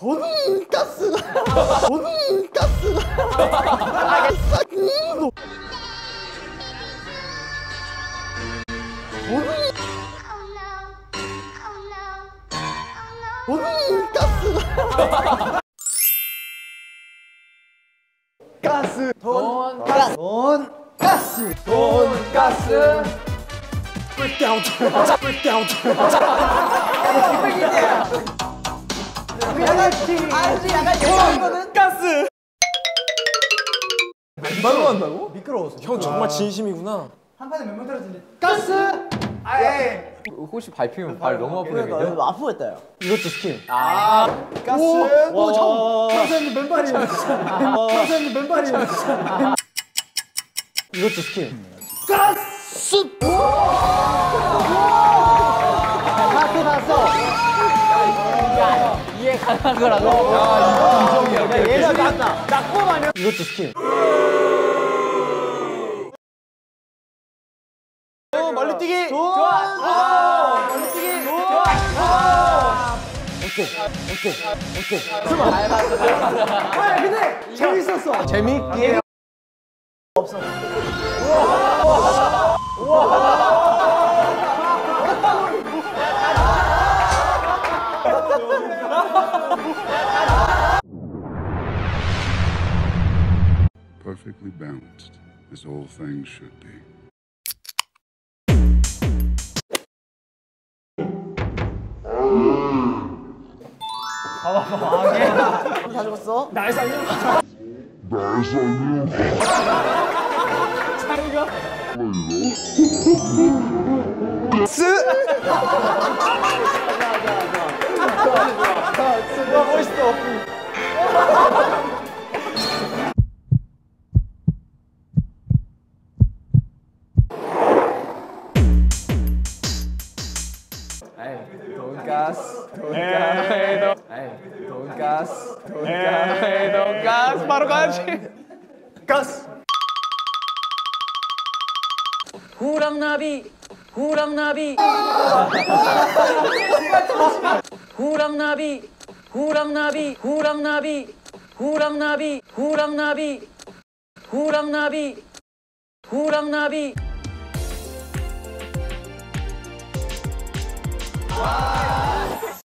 돈가스. 돈가스. 가스. 돈가스. 돈가스. 돈가스. breakdown. breakdown. 약간 가스. 말로 한다고? 미끄러워서. 형 정말 진심이구나. 한 판에 몇 명 떨어지는데? 가스. 아예. 혹시 밟히면 발 너무 아프겠는데? 아프겠다 야. 이것도 스킬. 가스. 오, 평소에는 맨발이에요. 평소에는 맨발이에요. 이것도 스킬. 가스. 봤어. 이해 가능한 거라고? 야, 얘가 낫다. 낙법 아니야? 이것도 스킬. 멀리뛰기. 좋아. 멀리뛰기. 좋아. 오케이. 근데 재밌었어. 재밌게. 없어. Perfectly balanced, as all things should be. 다 죽었어? 나에서 안녕. 창이가? 좋아, 멋있어. 돈가스 바로 가야지. 가스. 후랑나비 후랑나비 후랑나비 후랑나비 후랑나비 후랑나비 후랑나비 후랑나비 후랑나비 와.